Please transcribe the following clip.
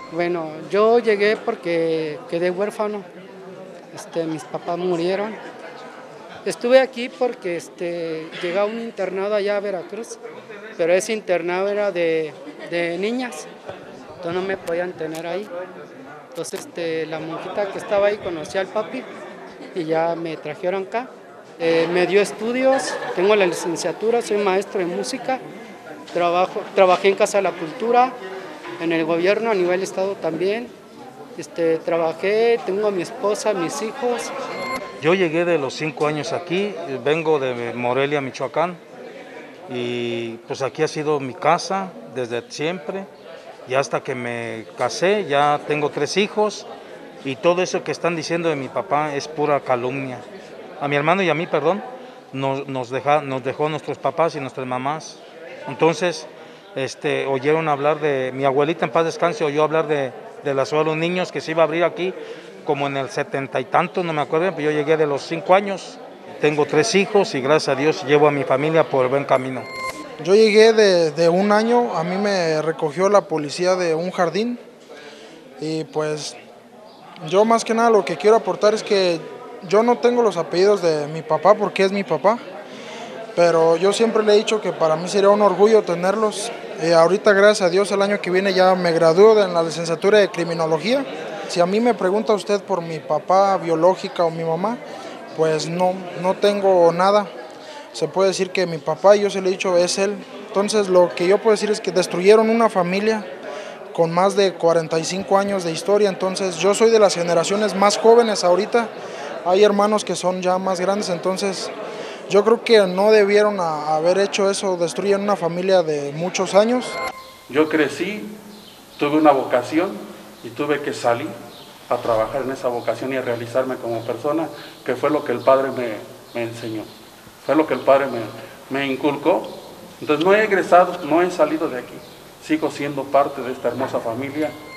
Bueno, yo llegué porque quedé huérfano, mis papás murieron. Estuve aquí porque llegué a un internado allá a Veracruz, pero ese internado era de niñas, entonces no me podían tener ahí. Entonces la monjita que estaba ahí conocía al papi y ya me trajeron acá. Me dio estudios, tengo la licenciatura, soy maestro de música, trabajé en Casa de la Cultura, en el gobierno a nivel estado también. Trabajé, tengo a mi esposa, mis hijos. Yo llegué de los 5 años aquí, vengo de Morelia, Michoacán, y pues aquí ha sido mi casa desde siempre, y hasta que me casé ya tengo 3 hijos, y todo eso que están diciendo de mi papá es pura calumnia. A mi hermano y a mí, perdón, nos dejó nuestros papás y nuestras mamás. Entonces, oyeron hablar de, mi abuelita en paz descanse, oyó hablar de la Ciudad de los Niños que se iba a abrir aquí, como en el 70 y tanto, no me acuerdo, pero yo llegué de los 5 años. Tengo 3 hijos y gracias a Dios llevo a mi familia por el buen camino. Yo llegué de 1 año, a mí me recogió la policía de un jardín y pues yo más que nada lo que quiero aportar es que yo no tengo los apellidos de mi papá porque es mi papá, pero yo siempre le he dicho que para mí sería un orgullo tenerlos. Ahorita gracias a Dios el año que viene ya me gradúo en la licenciatura de criminología. Si a mí me pregunta usted por mi papá biológica o mi mamá, pues no tengo nada. Se puede decir que mi papá, yo se lo he dicho, es él. Entonces lo que yo puedo decir es que destruyeron una familia con más de 45 años de historia. Entonces yo soy de las generaciones más jóvenes ahorita. Hay hermanos que son ya más grandes, entonces yo creo que no debieron haber hecho eso, destruyen una familia de muchos años. Yo crecí, tuve una vocación y tuve que salir a trabajar en esa vocación y a realizarme como persona, que fue lo que el Padre me enseñó, fue lo que el Padre me inculcó. Entonces no he egresado, no he salido de aquí, sigo siendo parte de esta hermosa familia